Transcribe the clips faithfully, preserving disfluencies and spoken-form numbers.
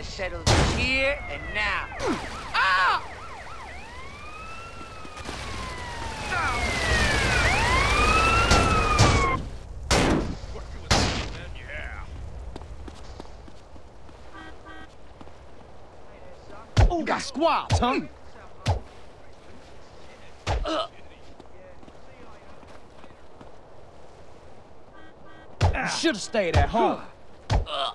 to settle this here and now. Ah! Oh, got squabs, huh? Uh. You should have stayed at home. Uh.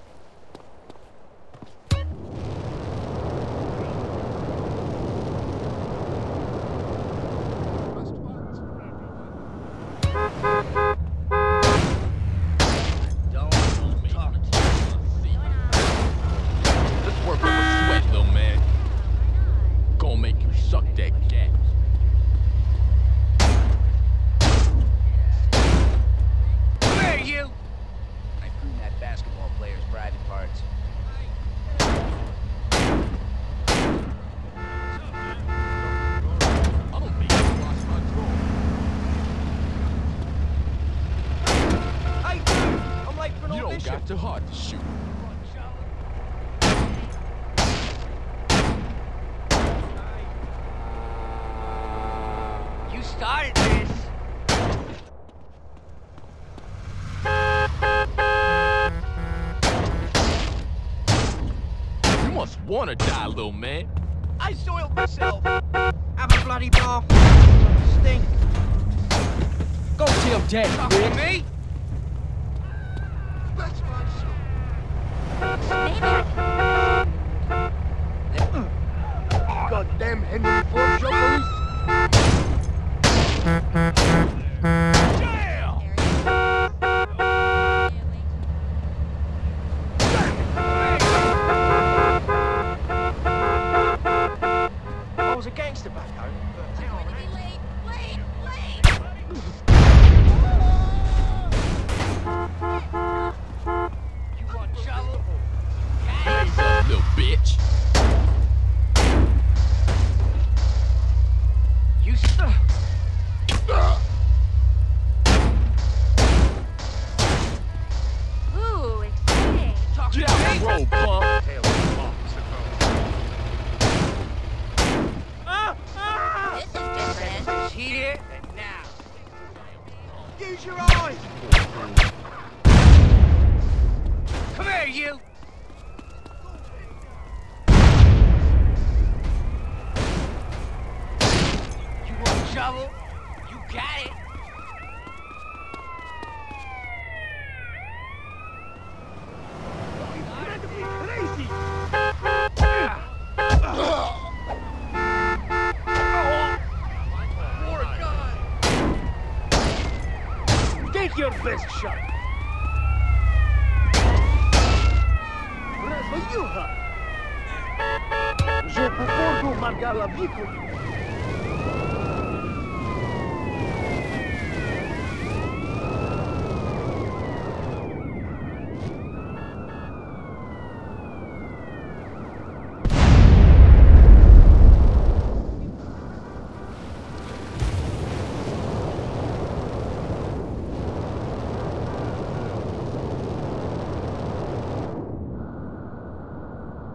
Let's work up a sweat, little man. Gonna make you suck that gas. Come here, you! I pruned that basketball player's private parts. I don't mean to lost my drawer. Hey, dude! I'm late for an You don't audition. got too hard to shoot. You started this. You must wanna die, little man. I soiled myself. Have a bloody bath. Stink. Go tell Daddy, Talk to bitch. me. Let's find some. Goddamn Henry Ford jokers. I was a gangster back home, but now I'm Wait, wait, wait! You want trouble? Raise up, little bitch. You st- Ooh, exciting. Talk Get to out me. the road, punk. Ah, ah. This is different. It's here and now. Use your eyes. Come here, you. You want trouble? You got it. Crazy. Take your best shot. Разуюха. Je peux marquer la vie.